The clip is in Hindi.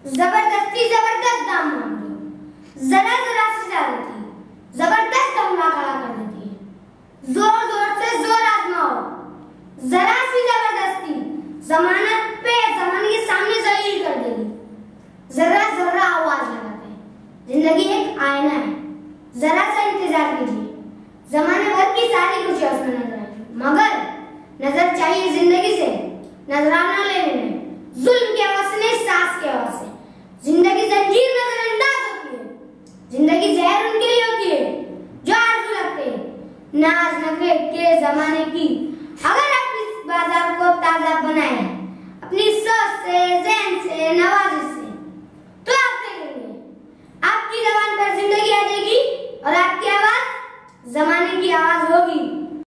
जबरदस्ती जबरदस्त दाम मांगते हो, जरा जरा से ज्यादती जबरदस्त हमला खड़ा कर देती है। जोर जोर से जोर आजमाओ, जरा सी जबरदस्ती जमानत पे जमाने के सामने जलील कर देगी। जरा जरा आवाज लगाते हैं, जिंदगी एक आईना है, जरा सा इंतजार कीजिए, जमाने भर की सारी खुशियां उसमें नजर आएगी, मगर नजर चाहिए जिंदगी से, नजराना